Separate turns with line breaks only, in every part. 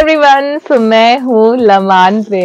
Everyone, सो मैं हूँ लमान पे।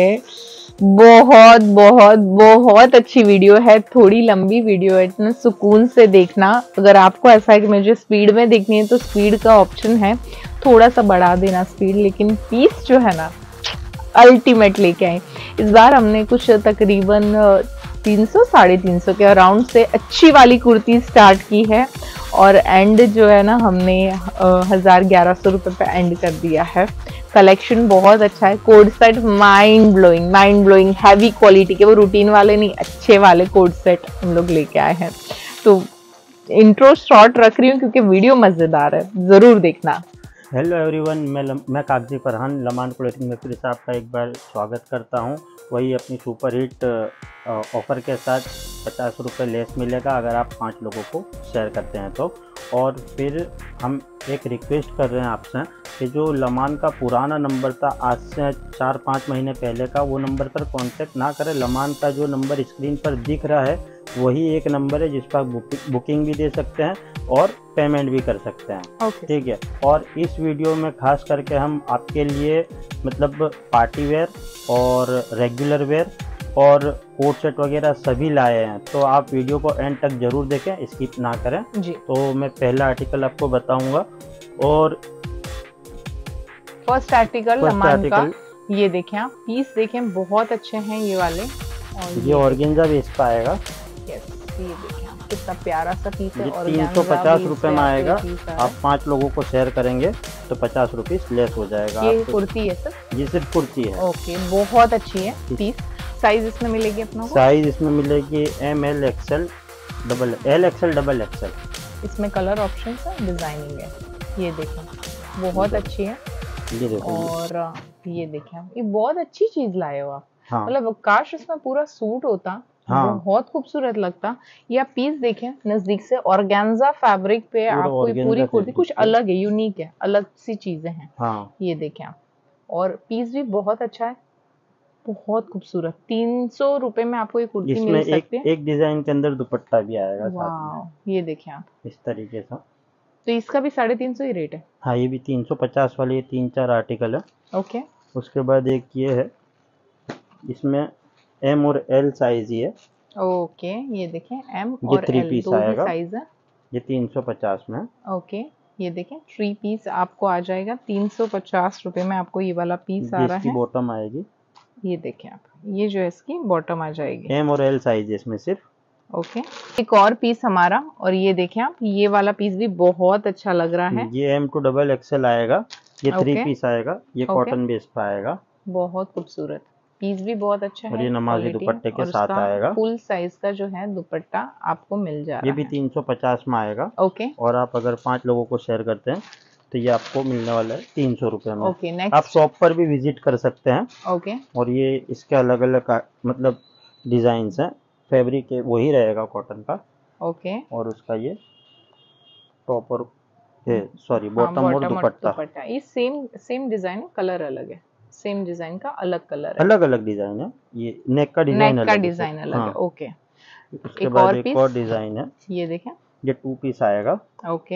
बहुत बहुत बहुत अच्छी वीडियो है, थोड़ी लंबी वीडियो है, इतना सुकून से देखना। अगर आपको ऐसा है कि मुझे स्पीड में देखनी है तो स्पीड का ऑप्शन है, थोड़ा सा बढ़ा देना स्पीड, लेकिन पीस जो है ना अल्टीमेट लेके आए। इस बार हमने कुछ तकरीबन 300 350 के अराउंड से अच्छी वाली कुर्ती स्टार्ट की है और एंड जो है ना हमने 1100 रुपये पे एंड कर दिया है। कलेक्शन बहुत अच्छा है, coat set mind blowing heavy quality के, वो रूटीन वाले नहीं, अच्छे वाले कोड सेट हम लोग लेके आए हैं। तो इंट्रो शॉर्ट रख रही हूँ क्योंकि वीडियो मजेदार है, जरूर देखना।
हेलो एवरीवन, मैं कागजी फरहान लमान क्लोथिंग में फिर से आपका एक बार स्वागत करता हूं। वही अपनी सुपर हिट ऑफ़र के साथ 50 रुपये लेस मिलेगा अगर आप 5 लोगों को शेयर करते हैं तो। और फिर हम एक रिक्वेस्ट कर रहे हैं आपसे कि जो लमान का पुराना नंबर था आज से 4-5 महीने पहले का, वो नंबर पर कांटेक्ट ना करें। लमान का जो नंबर स्क्रीन पर दिख रहा है वही एक नंबर है जिस पर बुकिंग भी दे सकते हैं और पेमेंट भी कर सकते हैं। ठीक है। और इस वीडियो में खास करके हम आपके लिए मतलब पार्टी वेयर और रेगुलर वेयर और कोट सेट वगैरह सभी लाए हैं, तो आप वीडियो को एंड तक जरूर देखें, स्किप ना करें जी। तो मैं पहला आर्टिकल आपको बताऊंगा। और
फर्स्ट आर्टिकल लमान का, ये देखें आप, पीस देखें बहुत अच्छे हैं ये वाले। और
ये ऑर्गेन्जा बेस का आएगा।
ये देखें आप, कितना प्यारा सा पीस है। और
350 रुपये में आएगा। आप 5 लोगों को शेयर करेंगे तो 50 रुपये लेस हो जाएगा।
ये कुर्ती है सर?
ये सिर्फ कुर्ती है।
ओके, बहुत अच्छी है पीस। साइज इसमें मिलेगी अपना को?
साइज इसमें मिलेगी ML XL LXL XL।
इसमें कलर ऑप्शन है, डिजाइनिंग है, ये देखें बहुत अच्छी है।
ये देखो,
और ये देखें आप, ये बहुत अच्छी चीज लाए हो आप।
हाँ।
मतलब काश इसमें पूरा सूट होता, हाँ। बहुत खूबसूरत लगता। ये आप पीस देखें नजदीक से, ऑर्गेन्जा फैब्रिक पे आपको ये पूरी कुर्ती कुछ अलग है, यूनिक है, अलग सी चीजें हैं। हाँ। ये देखें आप, और पीस भी बहुत अच्छा है, बहुत खूबसूरत। 300 रुपए में आपको ये कुर्ती मिल सकती है।
एक डिजाइन के अंदर दुपट्टा भी आएगा साथ में।
ये देखें आप,
इस तरीके से।
तो इसका भी 350 ही रेट है।
हाँ, ये भी 350 वाली 3-4 आर्टिकल है।
ओके।
उसके बाद एक ये है, इसमें M और L साइज ही है।
ओके, ये देखें M और L दो ही साइज है।
ये 350 में।
ओके, ये देखें 3 पीस आपको आ जाएगा 350 रुपए में। आपको ये वाला पीस आ रहा है,
बॉटम आएगी।
ये देखें आप, ये जो है इसकी बॉटम आ जाएगी।
M और L साइज है इसमें सिर्फ।
ओके, एक और पीस हमारा, और ये देखें आप, ये वाला पीस भी बहुत अच्छा लग रहा है।
ये M to XXL आएगा। ये 3 पीस आएगा। ये कॉटन बेस पर आएगा।
बहुत खूबसूरत पीस भी बहुत अच्छा है।
और ये नमाजी दुपट्टे के साथ आएगा।
फुल साइज का जो है दुपट्टा आपको मिल जा रहा है।
ये भी 350 में आएगा।
ओके।
और आप अगर 5 लोगों को शेयर करते हैं तो ये आपको मिलने वाला है 300 रुपये में।
ओके, नेक्स्ट
आप शॉप पर भी विजिट कर सकते हैं।
ओके। और
ये इसके अलग अलग मतलब डिजाइन हैं। फैब्रिक वही रहेगा कॉटन का।
ओके।
और उसका ये टॉप और सॉरी बॉटम और दुपट्टा
ये सेम डिजाइन, कलर अलग है। सेम डिजाइन का अलग कलर है,
अलग अलग डिजाइन है। ये नेक का डिजाइन
अलग है। ओके।
उसके बाद एक और डिजाइन है,
ये देखें,
ये 2 पीस आएगा।
ओके,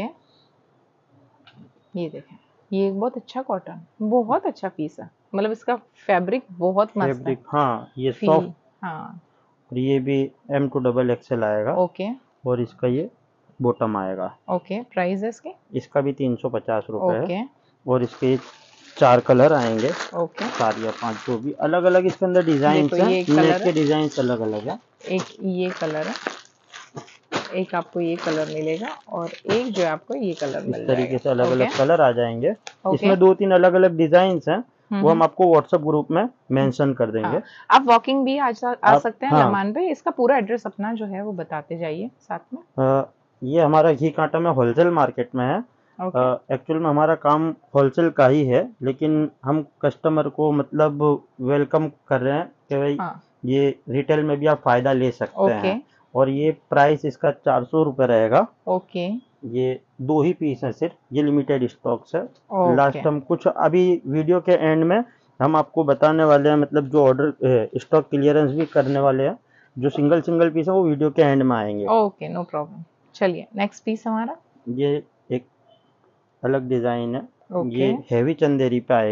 ये देखें, ये बहुत अच्छा कॉटन, बहुत अच्छा पीस है। मतलब इसका फैब्रिक बहुत मस्त है।
हाँ, ये सॉफ्ट। हाँ, और ये भी M to XXL आएगा।
ओके। और
इसका ये बॉटम आएगा।
ओके, प्राइस है इसका
भी 350 रुपये है।
ओके।
और इसके 4 कलर आएंगे।
ओके।
4 या 5 जो भी अलग अलग इसके अंदर डिजाइन हैं। नेक के डिजाइन अलग अलग है।
एक ये कलर है, एक आपको ये कलर मिलेगा, और एक जो है आपको ये कलर मिल जाएगा।
इस तरीके से अलग अलग कलर आ जाएंगे। इसमें 2-3 अलग अलग डिजाइन हैं, वो हम आपको व्हाट्सएप ग्रुप में मेंशन कर देंगे।
आप वॉकिंग भी आ सकते हैं लमान पे। इसका पूरा एड्रेस अपना जो है वो बताते जाइए साथ में।
ये हमारा घी कांटा में होलसेल मार्केट में है। एक्चुअल में हमारा काम होलसेल का ही है, लेकिन हम कस्टमर को मतलब वेलकम कर रहे हैं कि भाई ये रिटेल में भी आप फायदा ले सकते हैं। और ये प्राइस इसका 400 रुपये रहेगा।
ओके।
ये 2 ही पीस है सिर्फ, ये लिमिटेड स्टॉक्स है। लास्ट हम कुछ अभी वीडियो के एंड में हम आपको बताने वाले हैं, मतलब जो ऑर्डर स्टॉक क्लियरेंस भी करने वाले हैं। जो सिंगल पीस है वो वीडियो के एंड में आएंगे।
Okay, no problem. चलिए नेक्स्ट पीस हमारा,
ये एक अलग डिजाइन है। ये हैवी चंदेरी पे आएगी।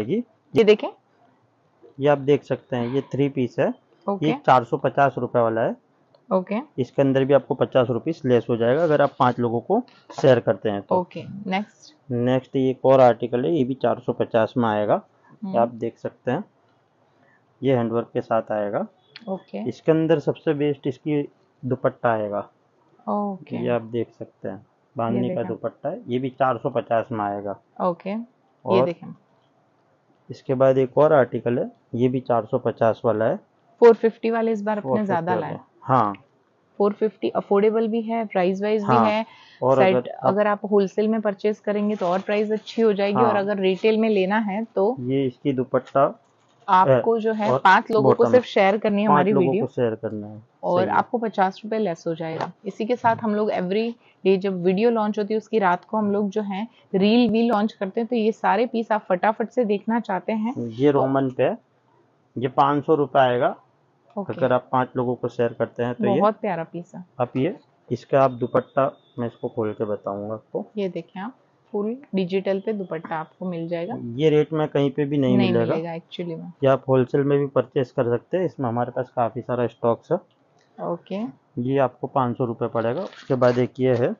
ये देखें,
ये आप देख सकते हैं, ये 3 पीस है।
ओके
ये 450 रुपए वाला है।
ओके
इसके अंदर भी आपको 50 रुपीस लेस हो जाएगा अगर आप 5 लोगों को शेयर करते हैं तो।
ओके। नेक्स्ट।
नेक्स्ट ये एक और आर्टिकल है, ये भी 450 में आएगा। ये आप देख सकते हैं, ये हैंडवर्क के साथ आएगा।
ओके
इसके अंदर सबसे बेस्ट इसकी दुपट्टा आएगा।
ओके।
ये आप देख सकते हैं, बांधने का
देखा।
दुपट्टा है। ये भी 450 में आएगा।
ओके, ये
और
देखें।
इसके बाद एक और आर्टिकल है, ये भी 450 वाला है।
450 वाले इस बार अपने
450
ज्यादा
वाला
लाए।
है। हाँ
450 अफोर्डेबल भी है, प्राइस वाइज भी
हाँ।
है।
और
सेट अगर आप होलसेल में परचेज करेंगे तो और प्राइस अच्छी हो जाएगी, और
हाँ,
अगर रिटेल में लेना है तो
ये इसकी दुपट्टा
आपको जो है
और
5 लोगों को
बॉटम
सिर्फ शेयर करनी है
5
हमारी
लोगों
वीडियो,
को शेयर करना है।
और
सही है।
आपको 50 रुपए लेस हो जाएगा। इसी के साथ हम लोग एवरी डे जब वीडियो लॉन्च होती है उसकी रात को हम लोग जो है रील भी लॉन्च करते हैं। तो ये सारे पीस आप फटाफट से देखना चाहते हैं।
ये रोमन पे है, ये 500 रुपये आएगा
ओके,
अगर आप 5 लोगों को शेयर करते हैं तो। ये
बहुत प्यारा पीस है।
आप ये इसका आप दुपट्टा, मैं इसको खोल के बताऊंगा आपको।
ये देखें आप, फुल डिजिटल पे दुपट्टा आपको मिल जाएगा।
ये रेट में कहीं पे भी नहीं मिलेगा
एक्चुअली में।
ये आप होलसेल में भी परचेस कर सकते हैं, इसमें हमारे पास काफ़ी सारा स्टॉक्स है।
ओके,
ये आपको 500 रुपये पड़ेगा। उसके बाद एक ये है,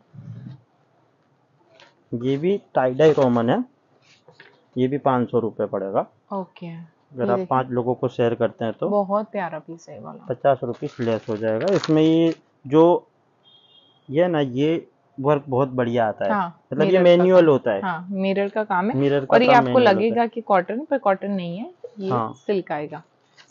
ये भी टाई डाई रोमन है, ये भी 500 रुपये पड़ेगा।
ओके,
अगर आप 5 लोगों को शेयर करते हैं तो
बहुत प्यारा पीस है ये वाला।
50 रुपीस लेस हो जाएगा। इसमें ये जो ये ना, ये वर्क बहुत बढ़िया आता है।
हाँ,
मतलब ये मैनुअल होता है।
हाँ, मिरर का काम है।
मिरर का
और ये
काम
आपको
मैनुअल
लगेगा कि कॉटन, पर कॉटन नहीं है, ये
हाँ।
सिल्क आएगा।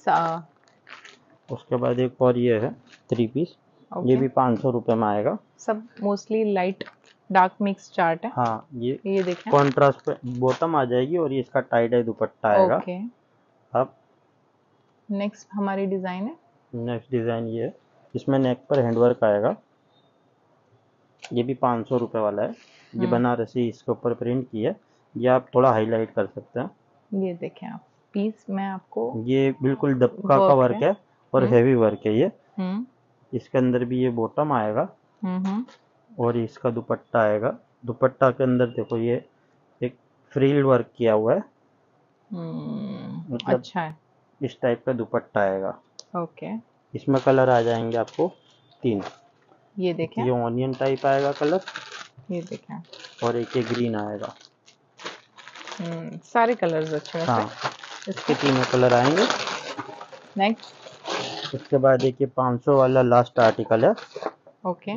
उसके बाद एक और ये है 3 पीस, ये भी 500 रुपये में आएगा।
सब mostly light dark mix chart है।
हाँ, ये
देखें,
कॉन्ट्रास्ट पे बॉटम आ जाएगी और ये इसका टाई डाई दुपट्टा आएगा।
ओके।
अब
नेक्स्ट हमारी डिजाइन है,
नेक्स्ट डिजाइन ये है, इसमें नेक पर हैंडवर्क आएगा। ये भी 500 रुपये वाला है। ये बनारसी इसके ऊपर प्रिंट की है, ये आप थोड़ा हाईलाइट कर सकते हैं।
ये देखें आप पीस, मैं आपको
ये बिल्कुल दबका का वर्क है और हैवी वर्क है ये। इसके अंदर भी ये बॉटम आएगा और इसका दुपट्टा आएगा। दुपट्टा के अंदर देखो ये एक फ्रिल वर्क किया हुआ है, मतलब
अच्छा है।
इस टाइप का दुपट्टा आएगा।
ओके,
इसमें कलर आ जाएंगे आपको 3।
ये देखें,
ये ऑनियन टाइप आएगा कलर,
ये देखें,
और एक ये ग्रीन आएगा।
सारे कलर्स अच्छे हैं।
हाँ, इसके 3 कलर आएंगे।
नेक्स्ट,
उसके बाद एक ये 500 वाला लास्ट आर्टिकल है।
ओके,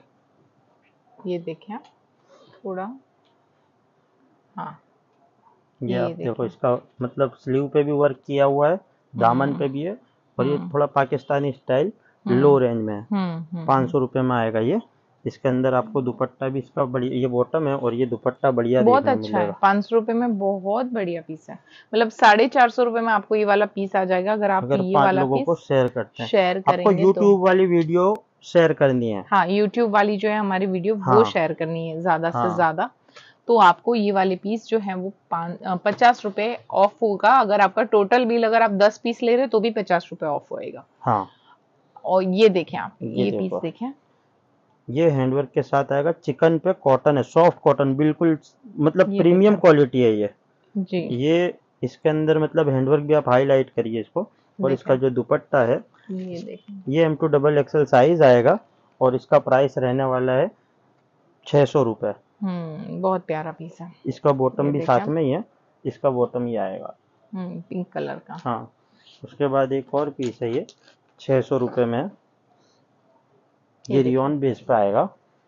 ये देखें आप थोड़ा, हाँ,
ये आप देखो, इसका मतलब स्लीव पे भी वर्क किया हुआ है, दामन पे भी है, और ये थोड़ा पाकिस्तानी स्टाइल लो रेंज में है। 500 रुपये में आएगा ये। इसके अंदर आपको दुपट्टा भी इसका बढ़िया, ये बॉटम है और ये दुपट्टा बढ़िया
बहुत अच्छा है। 500 रुपए में बहुत बढ़िया पीस है। मतलब 450 रुपए में आपको ये वाला पीस आ जाएगा अगर आप ये वाला
लोगों को शेयर करते हैं।
शेयर करेंगे
आपको YouTube वाली वीडियो शेयर करनी है।
हाँ, YouTube वाली जो है हमारी वीडियो वो शेयर करनी है ज्यादा से ज्यादा। तो आपको ये वाले पीस जो है वो 50 रुपए ऑफ होगा। अगर आपका टोटल बिल अगर आप 10 पीस ले रहे तो भी 50 रुपए ऑफ होएगा।
हाँ,
और ये देखें आप, ये पीस देखें,
ये हैंडवर्क के साथ आएगा। चिकन पे कॉटन है, सॉफ्ट कॉटन, बिल्कुल मतलब प्रीमियम क्वालिटी है ये जी। ये इसके अंदर मतलब हैंडवर्क भी आप हाईलाइट करिए इसको। और इसका जो दुपट्टा है
ये देखें,
ये M2 XXL साइज आएगा और इसका प्राइस रहने वाला है 600 रुपये।
बहुत प्यारा पीस है।
इसका बॉटम भी साथ में ही है, इसका बॉटम ही आएगा
पिंक कलर का।
हाँ, उसके बाद एक और पीस है, ये 600 रुपये में, ये रियोन बेस पे आएगा।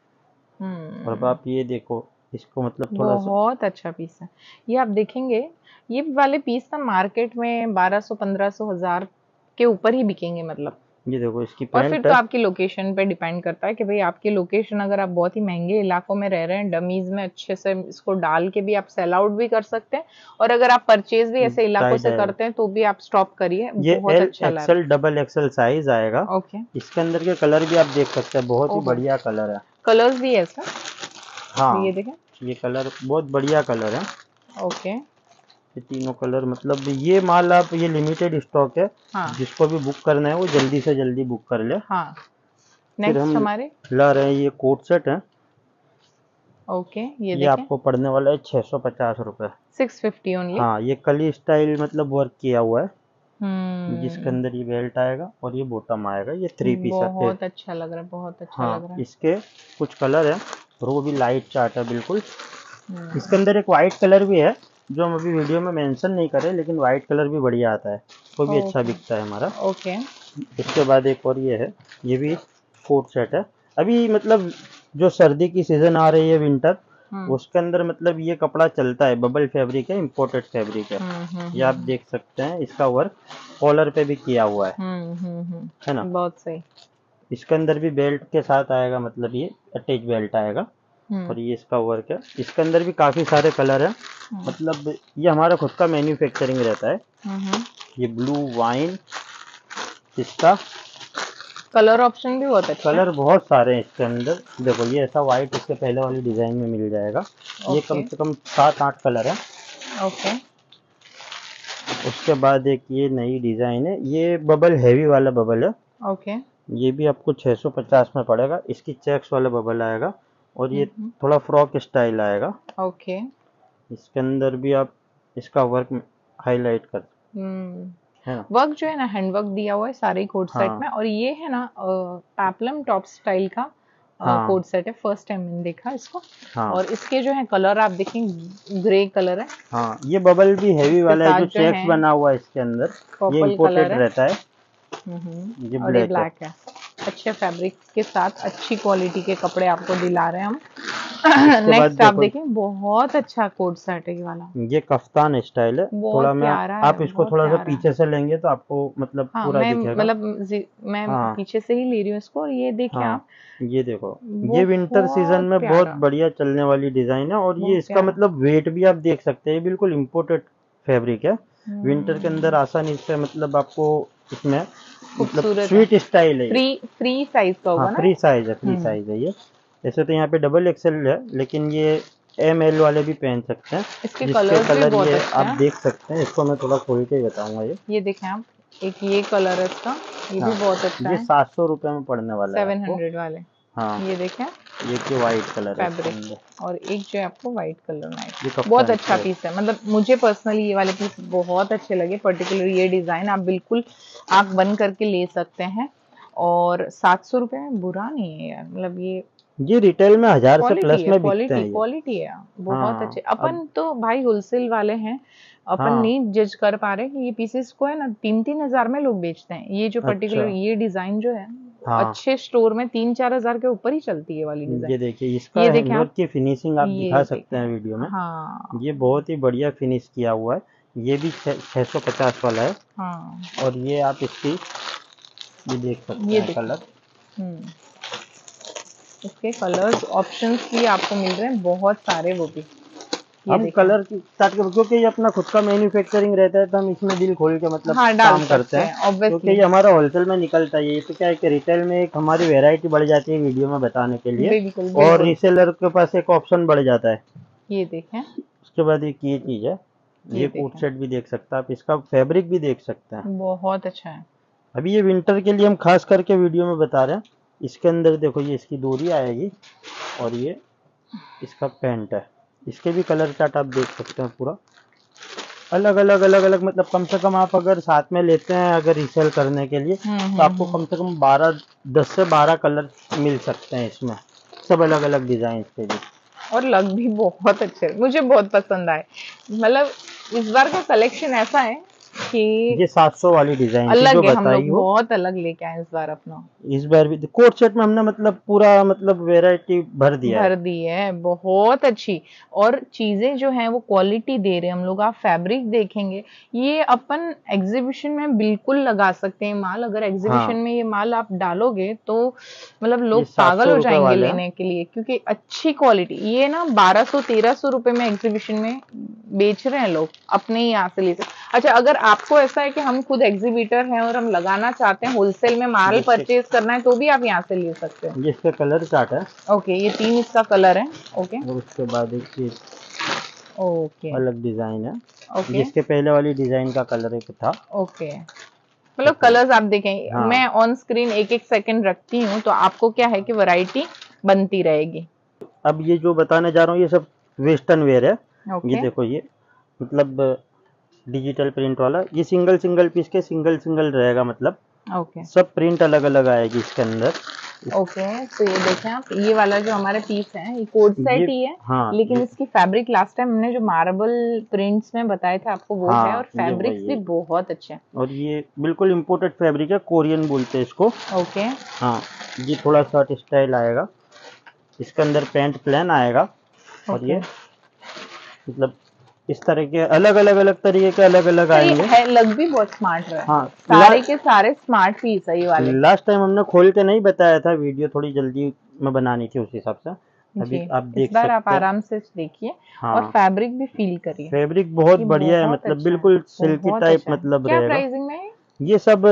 और अब आप ये देखो, इसको मतलब थोड़ा
बहुत अच्छा पीस है ये। आप देखेंगे ये वाले पीस ना मार्केट में 1200, 1500, 1000 के ऊपर ही बिकेंगे। मतलब
ये देखो इसकी
और फिर तो आपकी लोकेशन पे डिपेंड करता है कि भाई आपकी लोकेशन, अगर आप बहुत ही महंगे इलाकों में रह रहे हैं, डमीज में अच्छे से इसको डाल के भी आप सेल आउट भी कर सकते हैं। और अगर आप परचेज भी ऐसे इलाकों से करते हैं तो भी आप स्टॉप करिए।
ये बहुत अच्छा XL XXL साइज आएगा। ओके, इसके अंदर के कलर भी आप देख सकते हैं, बहुत ही बढ़िया कलर है।
कलर्स भी है सर?
हाँ, ये देखें, ये कलर बहुत बढ़िया कलर है।
ओके,
ये तीनों कलर, मतलब ये माल आप, ये लिमिटेड स्टॉक है। हाँ। जिसको भी बुक करना है वो जल्दी से जल्दी बुक कर ले।
हाँ। नेक्स्ट हमारे
ला रहे हैं ये कोट सेट है।
ओके, ये
ये
देखें
आपको पड़ने वाला है 650 रुपये।
650 ओनली।
हाँ, ये कली स्टाइल मतलब वर्क किया हुआ है, जिसके
हम्म,
अंदर ये बेल्ट आएगा और ये बॉटम आएगा, ये 3 पीस है।
बहुत अच्छा लग रहा है, बहुत अच्छा लग
हाँ,
रहा है।
इसके कुछ कलर है और वो भी लाइट चार्ट है बिल्कुल। इसके
हम्म,
अंदर एक वाइट कलर भी है जो हम अभी वीडियो में मेंशन नहीं करें, लेकिन वाइट कलर भी बढ़िया आता है, वो भी अच्छा
ओके
बिकता है हमारा।
ओके।
इसके बाद एक और ये है, ये भी कोट सेट है। अभी मतलब जो सर्दी की सीजन आ रही है, विंटर,
हम्म
उसके अंदर मतलब ये कपड़ा चलता है, बबल फैब्रिक है, इम्पोर्टेड फैब्रिक है। ये आप देख सकते हैं, इसका वर्क कॉलर पे भी किया हुआ है ना।
बहुत सही।
इसके अंदर भी बेल्ट के साथ आएगा, मतलब ये अटैच बेल्ट आएगा
हम्म
और ये इसका वर्क है। इसके अंदर भी काफ़ी सारे कलर हैं, मतलब ये हमारा खुद का मैन्युफैक्चरिंग रहता है।
हम्म।
ये ब्लू वाइन, इसका
कलर ऑप्शन भी बहुत अच्छा है।
कलर बहुत सारे हैं इसके अंदर। देखो ये ऐसा वाइट इसके पहले वाली डिजाइन में मिल जाएगा। ये कम
ओके
से कम 7-8 कलर है।
ओके
उसके बाद एक ये नई डिजाइन है, ये बबल हैवी वाला बबल है।
ओके।
ये भी आपको 650 में पड़ेगा। इसकी चेक्स वाला बबल आएगा और ये थोड़ा फ्रॉक स्टाइल आएगा।
ओके।
इसके अंदर भी आप इसका वर्क हाईलाइट कर, है ना।
वर्क जो है ना, हैंड वर्क दिया हुआ है सारे कोट सेट
हाँ
में। और ये है ना पैपलम टॉप स्टाइल का
हाँ
कोट सेट है, फर्स्ट टाइम मैंने देखा इसको।
हाँ
और इसके जो है कलर आप देखें, ग्रे कलर है।
हाँ, ये बबल भी हैवी
इसके
वाला है,
साथ
जो
जो
चेक्स
है
बना हुआ है इसके अंदर, ये
पर्पल
इम्पोर्टेड
कलर है।
रहता है। ये
और ये
ब्लैक है।
ब्लैक है। अच्छे फैब्रिक के साथ अच्छी क्वालिटी के कपड़े आपको दिला रहे हैं हम।
इसके बाद
नेक्स्ट आप
देखो,
देखें, बहुत अच्छा कोट सेट है ये वाला।
ये कफ्तान स्टाइल है। थोड़ा
बहुत
मैं,
प्यारा है,
आप इसको
बहुत
थोड़ा सा
प्यारा है।
पीछे से लेंगे तो आपको मतलब
हाँ,
पूरा
मैं
दिखेगा।
मतलब मैं
हाँ
पीछे से ही ले रही हूँ इसको। और ये देखें
हाँ,
आप,
ये देखो, ये विंटर सीजन
बहुत
में बहुत
प्यारा,
बढ़िया चलने वाली डिजाइन है। और ये
बहुत
इसका
प्यारा।
मतलब वेट भी आप देख सकते हैं, ये बिल्कुल इम्पोर्टेड फैब्रिक है। विंटर के अंदर आसानी से मतलब आपको इसमें मतलब
खूबसूरत है।
स्वीट स्टाइल है ये।
फ्री साइज का
हाँ,
होगा ना।
फ्री साइज है, फ्री
हम्म
साइज है ये। ऐसे तो यहाँ पे डबल एक्सेल है, लेकिन ये ML वाले भी पहन सकते हैं।
इसके
जिसके
कलर्स भी
कलर
बहुत
ये
अच्छे
आप
हैं।
देख सकते हैं, इसको मैं थोड़ा खोल के ही बताऊंगा
ये देखें आप, एक ये कलर है इसका, ये भी
हाँ,
बहुत अच्छा
ये
है।
700 रुपये में पड़ने वाला है आपको।
700 वाले।
हाँ,
ये देखें
ये कि वाइट कलर है इसके
फैब्रिक।
अंदर।
और एक जो है आपको व्हाइट कलर में है।
ये
बहुत
कप्तान
अच्छा
स्टाइल।
पीस है, मतलब मुझे पर्सनली ये वाले पीस बहुत अच्छे लगे। पर्टिकुलर ये डिजाइन आप बिल्कुल आंख बंद करके ले सकते हैं। और 700 रुपये में बुरा नहीं है यार, मतलब
ये रिटेल में 1000 से
क्वालिटी
प्लस
है,
में बिकते
क्वालिटी
हैं ये।
क्वालिटी है। बहुत अच्छे।
हाँ अब,
अपन तो भाई होलसेल वाले हैं, अपन
हाँ
नहीं जज कर पा रहे कि ये पीसेस को है ना 3-3 हजार में लोग बेचते हैं। ये जो पर्टिकुलर
अच्छा,
ये डिजाइन जो है,
हाँ,
अच्छे स्टोर में 3-4 हजार के ऊपर ही चलती है वाली डिजाइन।
ये देखिए, इसका
ये देखें
हैंडवर्क
आप,
की फिनिशिंग आप
ये
दिखा सकते
देखें।
हैं वीडियो में।
हाँ
ये बहुत ही बढ़िया फिनिश किया हुआ है। ये भी 650 वाला है।
हाँ,
और ये आप इसकी, ये देख सकते
ये
हैं
देखें।
कलर।
इसके कलर्स ऑप्शंस भी आपको मिल रहे हैं बहुत सारे, वो भी ये
हम
देखें।
कलर की स्टार्ट कर, क्योंकि ये अपना खुद का मैन्युफैक्चरिंग रहता है, तो हम इसमें दिल खोल के मतलब
हाँ, डाल
काम करते
सकते
हैं।
हैं
क्योंकि
ऑब्वियसली।
ये हमारा होलसेल में निकलता है। ये तो क्या है कि रिटेल में एक हमारी वैरायटी बढ़ जाती है वीडियो में बताने के लिए,
बिल्कुल
और
बिल्कुल।
रीसेलर के पास एक ऑप्शन बढ़ जाता है।
ये देखें,
उसके बाद एक ये चीज़ है,
ये
ये कोट
देखें,
सेट भी देख सकते हैं आप, इसका फैब्रिक भी देख सकते हैं।
बहुत अच्छा है।
अभी ये विंटर के लिए हम खास करके वीडियो में बता रहे हैं। इसके अंदर देखो, ये इसकी डोरी आएगी और ये इसका पैंट है। इसके भी कलर चार्ट आप देख सकते हैं, पूरा अलग अलग अलग अलग, मतलब कम से कम आप अगर साथ में लेते हैं अगर रीसेल करने के लिए, तो आपको कम से कम 10 से 12 कलर मिल सकते हैं इसमें, सब अलग अलग डिजाइन के लिए।
और लग भी बहुत अच्छे, मुझे बहुत पसंद आए। मतलब इस बार का कलेक्शन ऐसा है कि
ये 700 वाली डिजाइन थी जो
अलग है। हम
बताई
लोग
वो।
बहुत अलग लेके आए इस बार अपना।
इस बार भी कोट सेट में हमने मतलब पूरा मतलब वेराइटी भर दिया है।
भर दी है, बहुत अच्छी। और चीजें जो हैं वो क्वालिटी दे रहे हैं हम लोग। आप फैब्रिक देखेंगे, ये अपन एग्जीबिशन में बिल्कुल लगा सकते हैं माल। अगर एग्जीबिशन
हाँ,
में ये माल आप डालोगे तो मतलब
ये
लोग पागल
700
हो
रुपए
जाएंगे
वाले हैं।
लेने के लिए, क्योंकि अच्छी क्वालिटी। ये ना 1200-1300 रुपए में एग्जीबिशन में बेच रहे हैं लोग, अपने ही यहाँ से ले सकते। अच्छा, अगर आपको ऐसा है कि हम खुद एग्जीबिटर हैं और हम लगाना चाहते हैं, होलसेल में माल
जिसके
परचेज करना है, तो भी आप यहाँ से ले सकते हैं।
जिसके कलर चार्ट है।
ओके, ये 3 इसका कलर है। ओके
और उसके बाद एक ये
ओके
अलग डिजाइन है,
ओके
जिसके पहले वाली डिजाइन का कलर एक था।
ओके। मतलब
देखो,
कलर्स आप देखें,
हाँ,
मैं ऑन स्क्रीन एक एक सेकंड रखती हूँ तो आपको क्या है कि वैरायटी बनती रहेगी।
अब ये जो बताने जा रहा हूँ ये सब वेस्टर्न वेयर है।
ओके।
ये देखो, ये मतलब डिजिटल प्रिंट वाला, ये सिंगल सिंगल पीस के सिंगल सिंगल रहेगा, मतलब
ओके
सब प्रिंट अलग अलग आएगी इसके अंदर।
ओके। तो ये देखें आप, ये वाला जो हमारे पीस है ये कोट सेट ही है।
हाँ,
लेकिन इसकी फैब्रिक लास्ट टाइम हमने जो मार्बल प्रिंट्स में बताए थे आपको वो
हाँ,
है, और फैब्रिक्स भी बहुत अच्छे हैं।
और ये बिल्कुल इम्पोर्टेड फैब्रिक है, कोरियन बोलते हैं इसको।
ओके।
हाँ, ये थोड़ा शॉर्ट स्टाइल आएगा, इसके अंदर पैंट प्लेन आएगा। और ये मतलब इस तरह के अलग तरीके के अलग अलग आएंगे।
है, लग भी बहुत स्मार्ट रहा है।
हाँ,
सारे के सारे स्मार्ट पीस है ये वाले।
लास्ट टाइम हमने खोल के नहीं बताया था, वीडियो थोड़ी जल्दी में बनानी थी, उस हिसाब से अभी
जी,
आप देख
इस बार
सकते
आप आराम से देखिए।
हाँ,
और फैब्रिक भी फील करिए,
फैब्रिक बहुत बढ़िया है, मतलब
अच्छा
बिल्कुल
है,
सिल्की
बहुत
टाइप
अच्छा है।
मतलब
क्या
रहेगा।
प्राइसिंग में है?
ये सब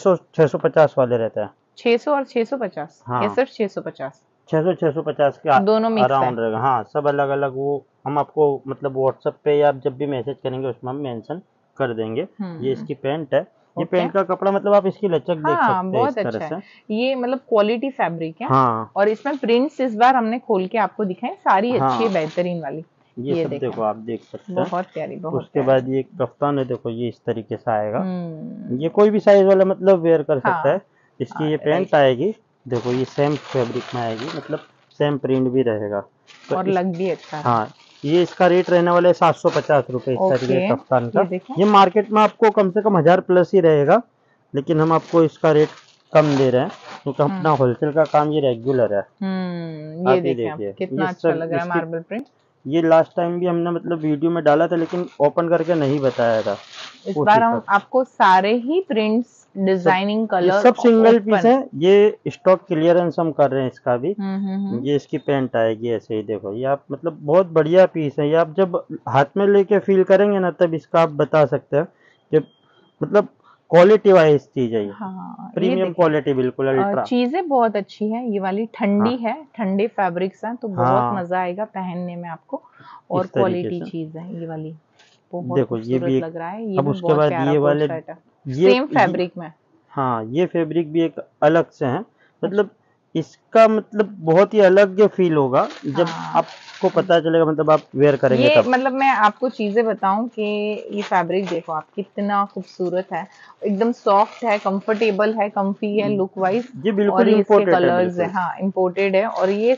650 वाले रहता है।
600 और 650?
हाँ,
ये सिर्फ 650?
650 के
दोनों मिक्स है?
अराउंड रहेगा। हाँ, सब अलग अलग, वो हम आपको मतलब व्हाट्सएप पे या आप जब भी मैसेज करेंगे उसमें हम मेंशन कर देंगे। ये इसकी पैंट है। ये पैंट का कपड़ा मतलब आप इसकी लचक देख
हाँ,
सकते हैं इस
बहुत
तरह
अच्छा
से।
है। ये मतलब क्वालिटी फैब्रिक है।
हाँ,
और इसमें प्रिंट्स इस बार हमने खोल के आपको दिखाए, सारी अच्छी
हाँ,
बेहतरीन वाली।
ये सब
देखें,
देखो, आप देख सकते हैं।
बहुत प्यारी, बहुत
उसके
प्यारी।
बाद ये कफ्तान है, देखो ये इस तरीके से आएगा। ये कोई भी साइज वाला मतलब वेयर कर सकता है। इसकी ये पैंट आएगी, देखो ये सेम फैब्रिक में आएगी, मतलब सेम प्रिंट भी रहेगा। तो
और लग भी अच्छा है।
हाँ, ये इसका रेट रहने वाला है 750 रुपये, इस तरीके के कफ्तान का। ये मार्केट में आपको कम से कम 1000 प्लस ही रहेगा, लेकिन हम आपको इसका रेट कम दे रहे हैं क्योंकि अपना होलसेल का काम ये रेगुलर है।
ये देखिए कितना अच्छा लग रहा है मार्बल प्रिंट।
ये लास्ट टाइम भी हमने मतलब वीडियो में डाला था, लेकिन ओपन करके नहीं बताया था।
इस बार हम आपको सारे ही प्रिंट्स, डिजाइनिंग, कलर
सब सिंगल पीस है। ये स्टॉक क्लियरेंस हम कर रहे हैं इसका भी। ये इसकी पैंट आएगी ऐसे ही, देखो ये आप मतलब बहुत बढ़िया पीस है। ये आप जब हाथ में लेके फील करेंगे ना, तब इसका आप बता सकते हैं कि मतलब क्वालिटी वाइज चीज है।
हाँ,
प्रीमियम क्वालिटी, बिल्कुल अल्ट्रा।
चीजें बहुत अच्छी है। ये वाली ठंडी है, ठंडे फैब्रिक्स हैं, तो बहुत मजा आएगा पहनने में आपको। और क्वालिटी चीज है ये वाली, बहुत खूबसूरत लग रहा है। ये भी बहुत प्यारा कोट सेट है, सेम फैब्रिक में।
हाँ, ये फैब्रिक भी एक अलग से है, मतलब इसका मतलब बहुत ही अलग फील होगा जब आपको पता चलेगा, मतलब आप वेयर करेंगे
ये
तब।
मतलब मैं आपको चीजें बताऊं कि ये फैब्रिक देखो आप, कितना खूबसूरत है, एकदम सॉफ्ट है, कंफर्टेबल है, कंफी है लुक वाइज।
ये बिल्कुल
और इसके
इम्पोर्टेड
कलर्स है, हाँ इम्पोर्टेड है। और ये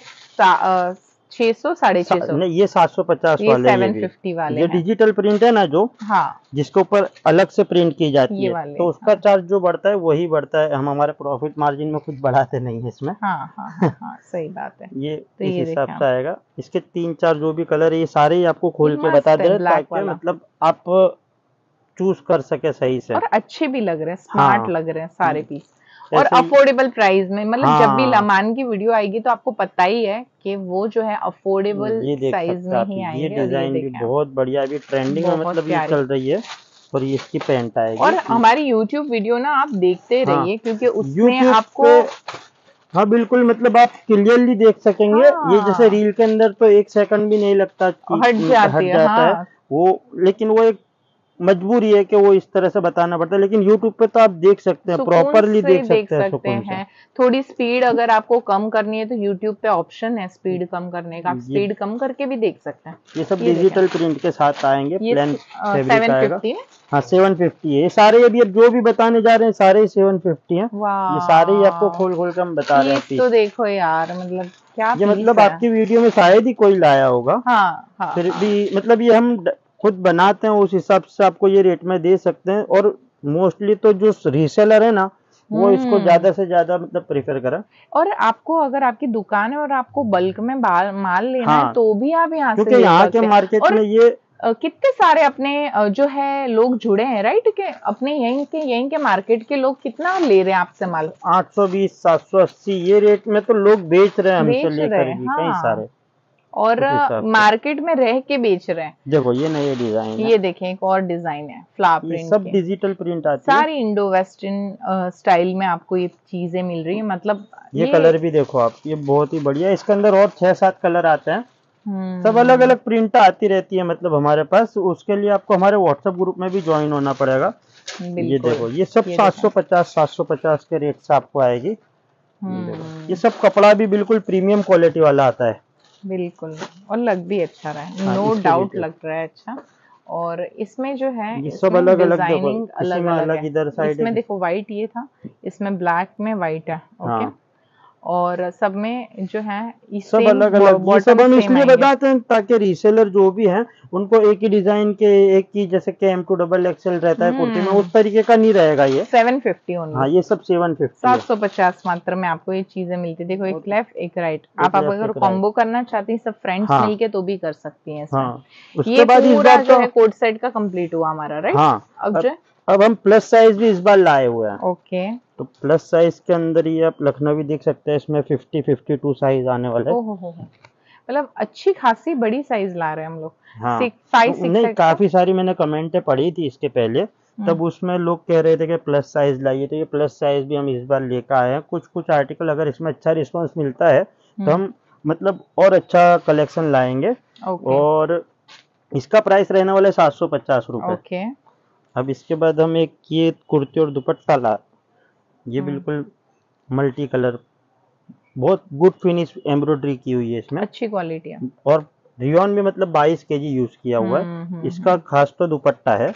600, 650
नहीं, ये 750 वाले,
750 वाले
ये डिजिटल प्रिंट है ना, जो जिसके ऊपर अलग से प्रिंट की जाती है, तो उसका चार्ज जो बढ़ता है वही बढ़ता है। हम हमारे प्रॉफिट मार्जिन में कुछ बढ़ाते नहीं है इसमें।
सही बात है।
ये इस हिसाब से आएगा। इसके 3-4 जो भी कलर है, ये सारे ही आपको खोल के बता दे रहे हैं, ताकि मतलब आप चूज कर सके सही से।
और अच्छे भी लग रहे हैं, स्मार्ट लग रहे हैं सारे पीस, और अफोर्डेबल प्राइस में। मतलब जब भी लमान की वीडियो आएगी तो आपको पता ही है कि वो जो है अफोर्डेबल साइज में ही आएंगे।
ये डिजाइन भी बहुत बढ़िया, अभी ट्रेंडिंग में मतलब ये चल रही है। और ये इसकी पैंट आएगी। और
हमारी YouTube वीडियो ना आप देखते रहिए, क्योंकि उसमें आपको
हाँ बिल्कुल, मतलब आप क्लियरली देख सकेंगे। ये जैसे रील के अंदर तो 1 सेकंड भी नहीं लगता,
हट जाता है
वो, लेकिन वो एक मजबूरी है कि वो इस तरह से बताना पड़ता है। लेकिन YouTube पे तो आप देख सकते हैं, प्रॉपरली देख सकते हैं।
थोड़ी स्पीड अगर आपको कम करनी है तो YouTube पे ऑप्शन है स्पीड कम करने का, आप स्पीड कम करके भी देख सकते हैं।
ये सब डिजिटल प्रिंट के साथ आएंगे। प्लेन फैब्रिक आएगा।
750 है।
हाँ, 750 है। ये सारे अभी जो भी बताने जा रहे हैं सारे ही 750 हैं। ये सारे ही आपको खोल खोल के हम बता रहे हैं।
तो देखो यार, मतलब क्या
ये मतलब आपकी वीडियो में शायद ही कोई लाया होगा। फिर भी मतलब ये हम खुद बनाते हैं, उस हिसाब से आपको ये रेट में दे सकते हैं। और मोस्टली तो जो रीसेलर है ना, वो इसको ज्यादा से ज्यादा मतलब प्रेफर करें।
और आपको अगर आपकी दुकान है और आपको बल्क में माल लेना है तो भी आप यहाँ से,
क्योंकि यहाँ के मार्केट में ये
कितने सारे अपने जो है लोग जुड़े हैं, राइट, के अपने यहीं के मार्केट के लोग कितना ले रहे हैं आपसे माल।
820, 780 ये रेट में तो लोग बेच रहे हैं हमसे लेकर भी कई सारे।
और मार्केट में रह के बेच रहे हैं।
देखो ये नए डिजाइन है।
ये देखें, एक और डिजाइन है फ्लावर प्रिंट,
सब डिजिटल प्रिंट आती है।
सारी इंडो वेस्टर्न स्टाइल में आपको ये चीजें मिल रही है। मतलब
ये कलर भी देखो आप, ये बहुत ही बढ़िया। इसके अंदर और 6-7 कलर आते हैं। सब अलग अलग प्रिंट आती रहती है मतलब हमारे पास। उसके लिए आपको हमारे व्हाट्सएप ग्रुप में भी ज्वाइन होना पड़ेगा। ये देखो, ये सब 750 के रेट से आपको आएगी। ये सब कपड़ा भी बिल्कुल प्रीमियम क्वालिटी वाला आता है।
बिल्कुल, और लग भी अच्छा रहा है,
हाँ,
नो
इसके
डाउट
डिटेल
लग रहा है अच्छा। और इसमें जो है,
ये सब
इसमें
अलग अलग, देखो
डिजाइनिंग
किसी
अलग
में
अलग
अलग
है।
इधर साइड
इसमें
है।
देखो वाइट ये था, इसमें ब्लैक में वाइट है। ओके,
हाँ,
और सब में जो है
सब
सेम
अलग अलग, ये सब
बॉटम
हम
सेम
इसलिए
आएंगे।
बताते हैं ताकि रीसेलर जो भी हैं उनको एक ही डिजाइन के, एक ही जैसे कि M2XXL रहता है कुर्ती में, उस तरीके का नहीं रहेगा ये।
750
हाँ,
ओनली,
ये सब 750 है।
750 मात्र में आपको ये चीजें मिलती है। देखो, एक
और
लेफ्ट एक राइट,
एक
आप
लेफ्ट
अगर
एक राइट।
कॉम्बो करना चाहती हैं सब फ्रेंड्स
हाँ
मिलके तो भी कर सकती हैं इसमें।
हाँ, उसके
ये
बाद इस
पूरा
बार
जो
तो
है कोट सेट का कंप्लीट हुआ हमारा, राइट?
हाँ,
अब जो है,
अब हम प्लस साइज भी इस बार लाए हुए हैं।
ओके,
तो प्लस साइज के अंदर ही आप लखनवी देख सकते हैं, इसमें 50-52 साइज आने वाला है।
ओ हो, मतलब अच्छी खासी बड़ी साइज ला रहे हैं हम लोग।
हाँ,
5
तो
6
नहीं,
एक्स का।
काफी सारी मैंने कमेंटें पढ़ी थी इसके पहले, तब उसमें लोग कह रहे थे कि प्लस साइज लाइए, तो ये प्लस साइज भी हम इस बार लेकर आए हैं। कुछ कुछ आर्टिकल अगर इसमें अच्छा रिस्पांस मिलता है तो हम मतलब और अच्छा कलेक्शन लाएंगे।
ओके
और इसका प्राइस रहने वाला है 750 रुपये।
ओके।
अब इसके बाद हम एक ये कुर्ती और दुपट्टा ला, ये बिल्कुल मल्टी कलर, बहुत गुड फिनिश एम्ब्रॉयडरी की हुई है इसमें,
अच्छी क्वालिटी है।
और रियोन में मतलब 22 केजी यूज किया हुआ है। इसका खास तो दुपट्टा है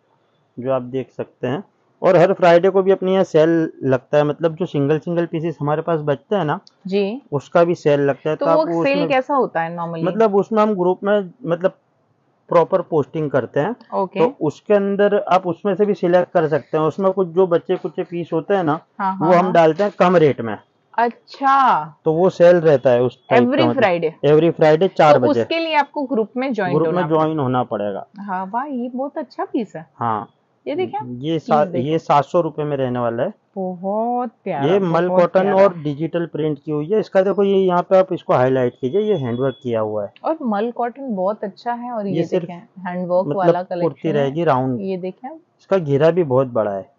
जो आप देख सकते हैं। और हर फ्राइडे को भी अपने यहाँ सेल लगता है, मतलब जो सिंगल सिंगल पीसेस हमारे पास बचते हैं ना,
जी,
उसका भी सेल लगता है।
तो
तो आप
वो सेल
उसमें
कैसा होता है नॉर्मली?
मतलब उसमें हम ग्रुप में मतलब प्रॉपर पोस्टिंग करते हैं।
ओके,
तो उसके अंदर आप उसमें से भी सिलेक्ट कर सकते हैं। उसमें कुछ जो बच्चे कुछ पीस होते हैं ना,
हाँ
वो
हाँ
हम
हाँ,
डालते हैं कम रेट में,
अच्छा,
तो वो सेल रहता है उस टाइप का।
एवरी
मतलब
फ्राइडे?
एवरी फ्राइडे
तो
4 बजे
उसके लिए आपको ग्रुप में ज्वाइन
ग्रुप में
होना
ज्वाइन
पड़ेगा।
होना पड़ेगा।
हाँ वाह, ये बहुत अच्छा पीस है।
हाँ,
ये देखिए,
ये
पीस देखो,
700 रुपये में रहने वाला है।
बहुत प्यारा,
ये मल
बहुत
कॉटन
प्यारा।
और डिजिटल प्रिंट की हुई है। इसका देखो ये यहाँ पे आप इसको हाईलाइट कीजिए, ये हैंडवर्क किया हुआ है।
और मल कॉटन बहुत अच्छा है। और
ये
ये
सिर्फ
देखें, हैंडवर्क वाला
मतलब कुर्ती
कलेक्शन है।
रहेगी राउंड,
ये देखें,
इसका घेरा भी बहुत बड़ा है।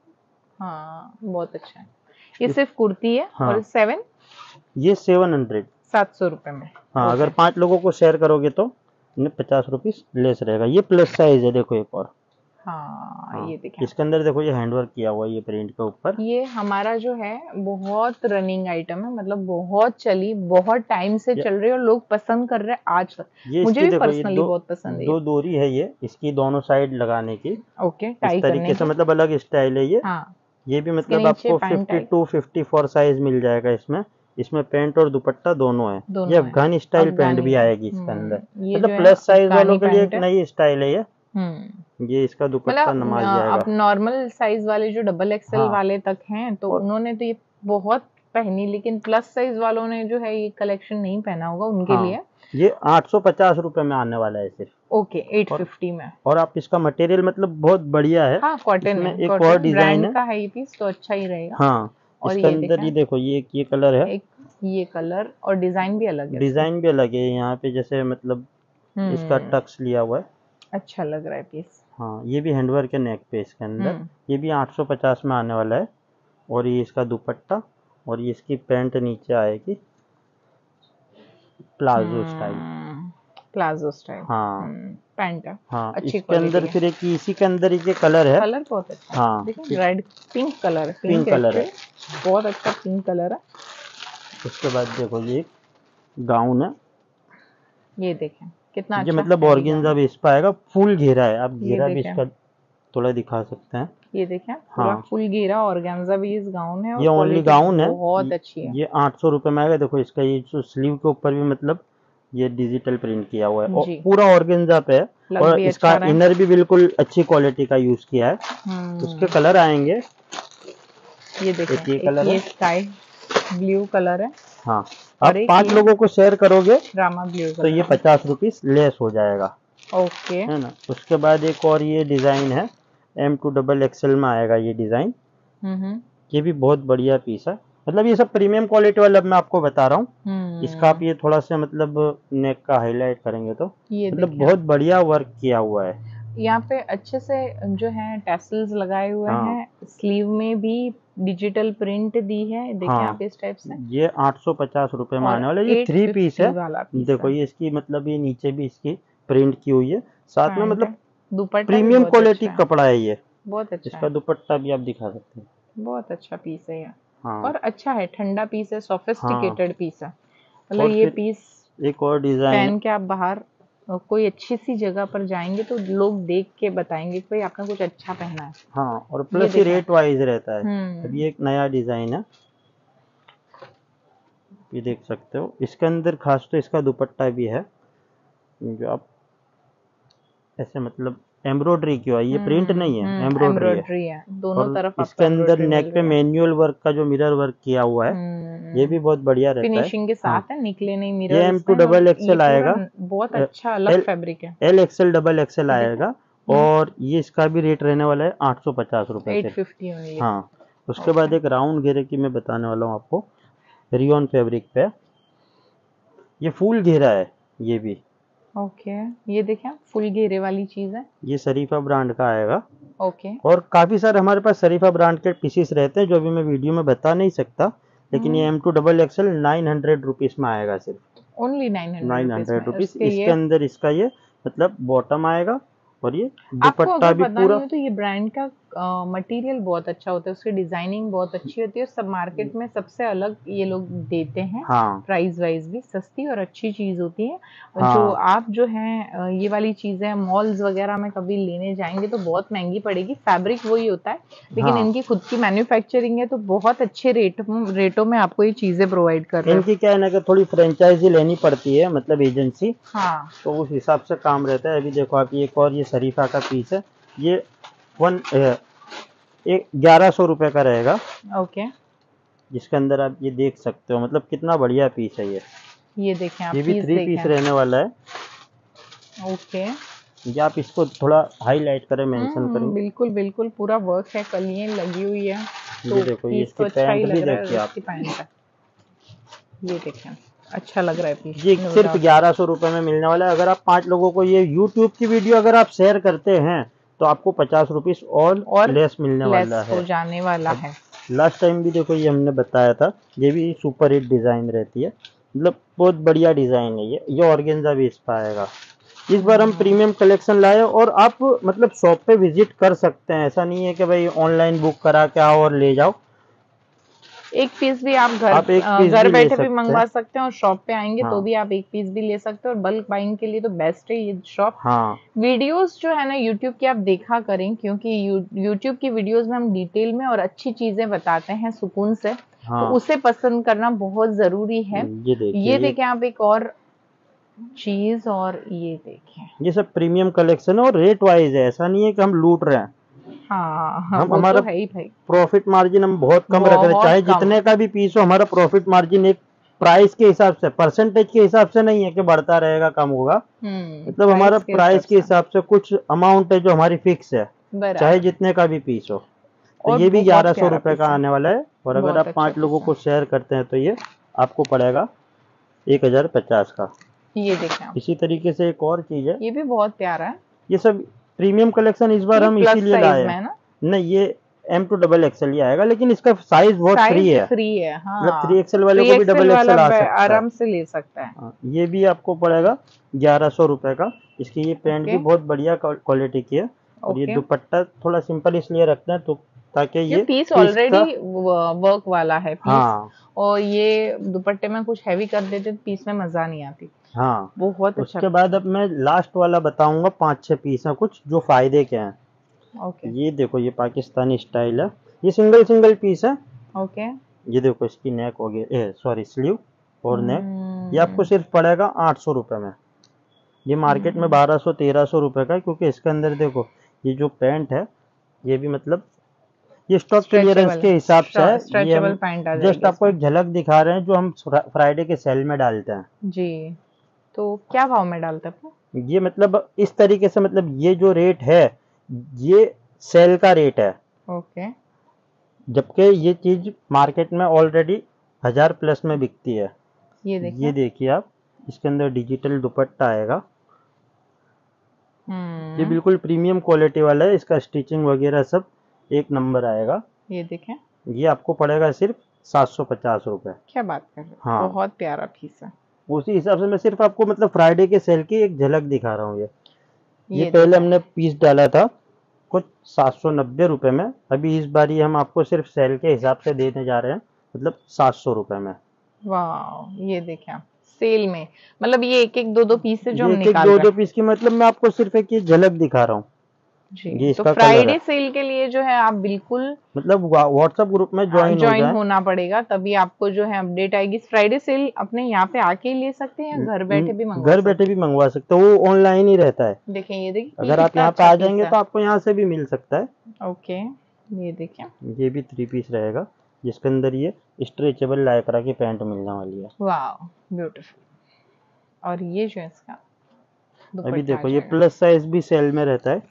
हाँ बहुत अच्छा है। ये सिर्फ कुर्ती है।
हाँ,
और 7
ये 700।
700 रुपए में।
हाँ,
ओके,
अगर 5 लोगों को शेयर करोगे तो 50 रुपीज लेस रहेगा। ये प्लस साइज है, देखो एक और।
हाँ
हाँ,
ये देखें,
इसके अंदर देखो ये हैंडवर्क किया हुआ है, ये प्रिंट के ऊपर।
ये हमारा जो है बहुत रनिंग आइटम है, मतलब बहुत चली, बहुत टाइम से
ये
चल रही है और लोग पसंद कर रहे हैं आज तक।
ये
मुझे
इसकी
भी
देखो, ये
पर्सनली
दो
बहुत पसंद है ये।
दो डोरी है, ये इसकी दोनों साइड लगाने की।
ओके,
इस
टाई करने
तरीके से
के।
मतलब अलग स्टाइल है ये।
हाँ,
ये भी
इसके
मतलब
नीचे
आपको
पैंट टाई
52-54 साइज मिल जाएगा इसमें। इसमें पैंट और दुपट्टा दोनों है। ये
दोनों है।
अफगानी स्टाइल पैंट
अफगानी
भी
है,
आएगी इसके अंदर।
ये जो
मतलब
है
प्लस साइज वालों
अफगानी
के लिए एक
पैंट है।
नई स्टाइल है ये।
हम्म,
ये इसका दुपट्टा
मतलब
नमाज
अब
जाएगा।
नॉर्मल साइज वाले जो डबल एक्सएल
हाँ,
वाले तक हैं तो
और
उन्होंने तो ये बहुत पहनी, लेकिन प्लस साइज वालों ने जो है ये कलेक्शन नहीं पहना होगा उनके
हाँ,
लिए।
ये 850 रुपये में आने वाला है सिर्फ।
ओके,
और
850 में।
और आप इसका मटेरियल मतलब बहुत बढ़िया है।
हाँ कॉटन
इसमें
है,
एक और
कॉटन
डिजाइन
ब्रांड
है।
का है ये पीस, तो अच्छा ही रहेगा।
हाँ,
और
इसके
ये
अंदर
देखा,
ये देखो, ये कलर है।
एक ये कलर और डिजाइन भी अलग है इसका।
डिजाइन भी अलग है यहाँ पे, जैसे मतलब इसका
हम्म,
टक्स लिया हुआ है।
अच्छा लग रहा है पीस।
हाँ, ये भी हैंडवर्क के नेक पे इसके अंदर।
हम्म,
ये भी 850 में आने वाला है। और ये इसका दुपट्टा, और ये इसकी पैंट नीचे आएगी प्लाजो स्टाइल।
Palazzo style.
हाँ
पैंट है,
हाँ,
अच्छी
इसके
क्वालिटी
अंदर
है।
फिर एक इसी के अंदर एक ये कलर है।
कलर बहुत अच्छा है,
हाँ,
देखिए रेड पिंक कलर है,
पिंक
पिंक
कलर है।
एक्चुअली बहुत अच्छा पिंक कलर है।
उसके बाद देखो ये एक गाउन है।
ये देखें कितना
ये
अच्छा
मतलब
हैवी गाउन
ऑर्गेन्जा
है।
भी इस पर आएगा, फुल घेरा है। आप
ये
घेरा भी
देखें,
इसका थोड़ा दिखा सकते हैं।
ये देखें पूरा
हाँ,
फुल घेरा ऑर्गेन्जा भी इस गाउन है और
ये ओनली
क्वालिटी
गाउन है।
बहुत अच्छी है।
ये 800 रुपये में आएगा। देखो इसका ये जो स्लीव के ऊपर भी मतलब ये डिजिटल प्रिंट किया हुआ है, और
जी,
पूरा ऑर्गेन्जा पे है।
लग
और
भी
इसका
अच्छा रहा है।
इनर भी बिल्कुल अच्छी क्वालिटी का यूज किया है। उसके
हम्म,
कलर आएंगे।
ये देखें,
एक ये
एक
कलर
ये
है।
स्काई ब्लू कलर है
हाँ,
और
आप
एक
5
ये
लोगों को शेयर करोगे
रामा ब्लू
तो ये
कलर है।
50 रुपीज लेस हो जाएगा,
ओके,
है ना। उसके बाद एक और ये डिजाइन है, M2XXL में आएगा ये डिजाइन।
हम्म
ये भी बहुत बढ़िया पीस है। मतलब ये सब प्रीमियम क्वालिटी वाला मैं आपको बता रहा हूँ। इसका आप
हम्म,
ये थोड़ा सा मतलब नेक का हाईलाइट करेंगे तो
ये
मतलब
देखें,
बहुत बढ़िया वर्क किया हुआ है।
यहाँ पे अच्छे से जो है टैसल्स लगाए हुए
हाँ
हैं, स्लीव में भी डिजिटल प्रिंट दी है, देखें
हाँ,
आप इस टाइप से।
ये 850 रुपये में
और
आने वाला है। ये 3 पीस
850
है।
वाला पीस
देखो
है।
ये इसकी मतलब ये नीचे भी इसकी प्रिंट की हुई है, साथ में
पैंट
मतलब
है, दुपट्टा भी
प्रीमियम
बहुत
क्वालिटी
अच्छा है,
कपड़ा है ये।
बहुत अच्छा
इसका
है,
दुपट्टा भी आप दिखा सकते हैं।
बहुत अच्छा पीस है ये।
हाँ
और अच्छा है, ठंडा पीस है,
हाँ,
सोफिस्टिकेटेड पीस है, मतलब
और
ये
फिर
पीस
एक और डिजाइन
पहन के आप बाहर कोई अच्छी सी जगह पर जाएंगे तो लोग देख के बताएंगे कि भाई आपने कुछ अच्छा पहना है।
हाँ, और प्लस ये रेट वाइज रहता है।
हम्म।
अभी एक नया डिजाइन है, ये देख सकते हो। इसके अंदर खास तो इसका दुपट्टा भी है, जो आप ऐसे मतलब एम्ब्रॉयडरी की है, ये प्रिंट नहीं है, एम्ब्रॉयडरी है।
एम्ब्रॉयडरी है, दोनों
और
तरफ
इसके
आपको
अंदर
एम्ब्रॉयडरी
नेक
मिल
पे
रही है।
मैनुअल वर्क का जो मिरर वर्क किया हुआ है, ये भी बहुत बढ़िया रहता है।
फिनिशिंग के
हाँ,
साथ है, निकले नहीं
ये
मिरर
M2
इसमें,
डबल
ये
एक्सएल
पूरा
आएगा,
बहुत अच्छा अलग फैब्रिक है।
L XL डबल एक्सएल
ये देखो।
आएगा। और ये इसका भी रेट रहने वाला है 850 रुपए से।
850 ओनली।
हाँ, उसके बाद एक राउंड घेरे की मैं बताने वाला हूँ आपको, रियोन फैब्रिक पे। ये फुल घेरा है ये भी।
ओके, ये देखें फुल घेरे वाली चीज है।
ये शरीफा ब्रांड का आएगा।
ओके।
और काफी सारे हमारे पास शरीफा ब्रांड के पीसेस रहते हैं, जो अभी मैं वीडियो में बता नहीं सकता, लेकिन ये M2 डबल एक्सएल 900 रुपीज में आएगा, सिर्फ
ओनली 900
900 रुपीज।
इसके
इसके अंदर इसका ये मतलब बॉटम आएगा, और ये
आपको
दुपट्टा
अगर
भी
पता
पूरा।
नहीं हो तो ये ब्रांड का मटेरियल बहुत अच्छा होता है, उसकी डिजाइनिंग बहुत अच्छी होती है, सब मार्केट में सबसे अलग ये लोग देते हैं।
हाँ,
प्राइस वाइज भी सस्ती और अच्छी चीज होती है।
हाँ,
जो आप जो है ये वाली चीजें मॉल्स वगैरह में कभी लेने जाएंगे तो बहुत महंगी पड़ेगी, फैब्रिक वही होता है, लेकिन
हाँ।
इनकी खुद की मैन्युफैक्चरिंग है तो बहुत अच्छे रेटों में आपको ये चीजें प्रोवाइड कर रहे हैं।
इनकी क्या है ना कि थोड़ी फ्रेंचाइजी लेनी पड़ती है, मतलब एजेंसी,
हाँ,
तो उस हिसाब से काम रहता है। अभी देखो आप, एक और ये शरीफा का पीस है, ये 1100 रुपए का रहेगा।
ओके।
जिसके अंदर आप ये देख सकते हो, मतलब कितना बढ़िया पीस है
ये देखें आप,
ये भी
पीस
3 पीस
देखें।
रहने वाला है।
ओके।
ये आप इसको थोड़ा हाईलाइट करें, मेंशन करेंगे।
बिल्कुल बिल्कुल, पूरा वर्क है, कलियां लगी हुई है, तो
ये देखो, ये
पीस तो
इसकी
अच्छा ही
पैंट भी
लग रहा है,
देखिए आप।
इसकी पैंट है, ये देखें अच्छा लग रहा है पीस।
ये सिर्फ 1100 रुपए में मिलने वाला है। अगर आप 5 लोगों को ये यूट्यूब की वीडियो अगर आप शेयर करते हैं तो आपको 50 रुपीज और लेस मिलने वाला
लेस हो
है।
जाने वाला है।
लास्ट टाइम भी देखो, ये हमने बताया था, ये भी सुपर हिट डिजाइन रहती है, मतलब बहुत बढ़िया डिजाइन है ये ऑर्गेन्जा भी इस पर आएगा। इस बार हम प्रीमियम कलेक्शन लाए, और आप मतलब शॉप पे विजिट कर सकते हैं, ऐसा नहीं है कि भाई ऑनलाइन बुक करा के आओ और ले जाओ।
एक पीस भी आप
एक पीस
घर
भी ले
बैठे भी
सकते
मंगवा
हैं।
सकते हैं, और शॉप पे आएंगे तो
हाँ,
भी आप एक पीस भी ले सकते हैं, और बल्क बाइंग के लिए तो बेस्ट है ये शॉप।
हाँ,
वीडियोस जो है ना यूट्यूब की आप देखा करें, क्योंकि यूट्यूब की वीडियोस में हम डिटेल में और अच्छी चीजें बताते हैं सुकून से, तो
हाँ।
उसे पसंद करना बहुत जरूरी है।
ये
ये देखें आप एक और चीज, और ये देखें,
ये सब प्रीमियम कलेक्शन है, और रेट वाइज है, ऐसा नहीं है कि हम लूट रहे हैं।
हाँ हाँ,
हम
वो
हमारा
तो है ही भाई,
प्रॉफिट मार्जिन हम बहुत कम रख रहे हैं,
बहुत
चाहे
कम।
जितने का भी पीस हो, हमारा प्रॉफिट मार्जिन एक प्राइस के हिसाब से, परसेंटेज के हिसाब से नहीं है कि बढ़ता रहेगा कम होगा। मतलब हमारा प्राइस के हिसाब से कुछ अमाउंट है जो हमारी फिक्स है, चाहे जितने का भी पीस हो। तो ये भी 1100 रुपए का आने वाला है, और अगर आप 5 लोगों को शेयर करते हैं तो ये आपको पड़ेगा 1050 का।
ये देखें आप,
इसी तरीके से एक और चीज है,
ये भी बहुत प्यारा है।
ये सब प्रीमियम कलेक्शन इस बार हम इसीलिए लाए हैं। नहीं, ये M2 डबल एक्सएल ही आएगा, लेकिन इसका साइज बहुत फ्री है।
हाँ,
मतलब 3XL वाले को भी डबल एक्सएल आ सकता है,
आराम से ले सकता है।
ये भी आपको पड़ेगा 1100 रुपए का। इसकी ये पैंट भी बहुत बढ़िया क्वालिटी की है, और ये दुपट्टा थोड़ा सिंपल इसलिए रखते हैं तो ताकि ये
पीस ऑलरेडी वर्क वाला है पीस।
हाँ,
और ये दुपट्टे में कुछ हैवी कर देते तो पीस में मजा नहीं आती।
हाँ,
बहुत अच्छा।
उसके बाद अब मैं लास्ट वाला बताऊंगा, 5-6 पीस हैं कुछ जो फायदे के हैं।
ओके।
ये देखो, ये पाकिस्तानी स्टाइल है, ये सिंगल पीस है।
ओके।
ये देखो, इसकी नेक हो गई, सॉरी स्लीव और नेक, ये आपको सिर्फ पड़ेगा 800 रुपए में। ये मार्केट में 1200-1300 रुपए का है, क्योंकि इसके अंदर देखो ये जो पैंट है, ये भी मतलब ये स्टॉक क्लियरेंस के हिसाब से है। ये हम जस्ट आपको एक झलक दिखा रहे हैं, जो हम फ्राइडे के सेल में डालते हैं
जी। तो क्या भाव में डालते हैं?
ये मतलब इस तरीके से, मतलब ये जो रेट है ये सेल का रेट है।
ओके।
जबकि ये चीज मार्केट में ऑलरेडी 1000 प्लस में बिकती है। ये देखिए आप, इसके अंदर डिजिटल दुपट्टा आएगा, ये बिल्कुल प्रीमियम क्वालिटी वाला है, इसका स्टिचिंग वगैरह सब एक नंबर आएगा।
ये देखें, ये
आपको पड़ेगा सिर्फ 750 रुपए।
क्या बात कर रहे हैं?
हाँ,
बहुत प्यारा पीस है।
उसी हिसाब से मैं सिर्फ आपको मतलब फ्राइडे के सेल की एक झलक दिखा रहा हूँ। ये पहले हमने पीस डाला था कुछ 790 रुपए में, अभी इस बार हम आपको सिर्फ सेल के हिसाब से देने जा रहे हैं, मतलब 700 रुपए में।
वाह, ये देखें आप, सेल में, मतलब ये एक एक दो दो पीस है जो हम
ये एक
निकाल
दो
रहे
दो
हैं।
पीस की, मतलब मैं आपको सिर्फ एक ये झलक दिखा रहा हूँ।
जी,
ये
तो
इसका कलर
फ्राइडे
है,
सेल के लिए जो है आप बिल्कुल
मतलब व्हाट्सएप ग्रुप में ज्वाइन हो
ज्वाइन
जाए।
होना पड़ेगा, तभी आपको जो है अपडेट आएगी। फ्राइडे सेल अपने यहाँ पे आके ही ले सकते हैं या घर बैठे भी मंगवा
घर बैठे
सकते
भी मंगवा सकते हो, वो ऑनलाइन ही रहता है।
हैं। देखें ये देखिए, ये
अगर आप
कितना
यहाँ पे
अच्छा
आ
पीस
जाएंगे
है।
तो आपको यहाँ से भी मिल सकता है।
ओके, ये देखिए,
ये भी 3 पीस रहेगा, जिसके अंदर ये स्ट्रेचेबल लाइक्रा की पैंट मिलने वाली है।
वाह ब्यूटीफुल। और ये जो है इसका
अभी
दुपट्टा आ
देखो ये
जाएगा।
प्लस साइज भी सेल में रहता है।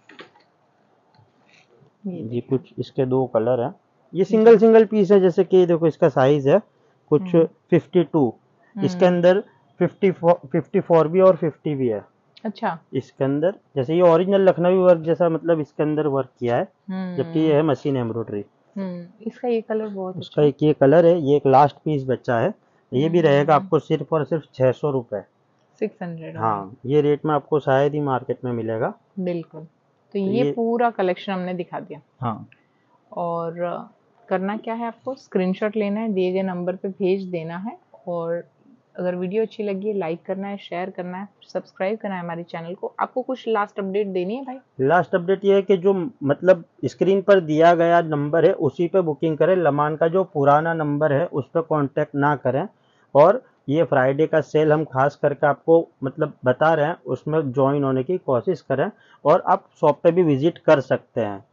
ये
ये
देखिए
कुछ इसके 2 कलर हैं। ये
जी।
सिंगल सिंगल पीस है, जैसे कि देखो इसका साइज है कुछ
हम्म
52, इसके
हम्म,
अंदर 54 भी और 50 भी है।
अच्छा।
इसके अंदर जैसे ये ओरिजिनल लखनवी वर्क जैसा, मतलब इसके अंदर वर्क किया है, जबकि ये
हम्म
है मशीन एम्ब्रॉयडरी।
इसका ये कलर बहुत
उसका
अच्छा है।
एक ये कलर है, ये एक लास्ट पीस बचा है। ये भी रहेगा
हम्म
आपको सिर्फ और सिर्फ 600 रुपये।
600 ओनली।
हाँ, ये रेट में आपको शायद ही मार्केट में मिलेगा।
बिल्कुल। तो
तो
ये
ये,
पूरा कलेक्शन हमने दिखा दिया।
हाँ,
और करना क्या है, आपको स्क्रीनशॉट लेना है, दिए गए नंबर पे भेज देना है। और अगर वीडियो अच्छी लगी है, लाइक करना है, शेयर करना है, सब्सक्राइब करना है हमारे चैनल को। आपको कुछ लास्ट अपडेट देनी है भाई?
लास्ट अपडेट ये है कि जो मतलब स्क्रीन पर दिया गया नंबर है उसी पे बुकिंग करें। लमान का जो पुराना नंबर है उस पर कांटेक्ट ना करें। और ये फ्राइडे का सेल हम खास करके आपको मतलब बता रहे हैं, उसमें ज्वाइन होने की कोशिश करें। और आप शॉप पे भी विजिट कर सकते हैं।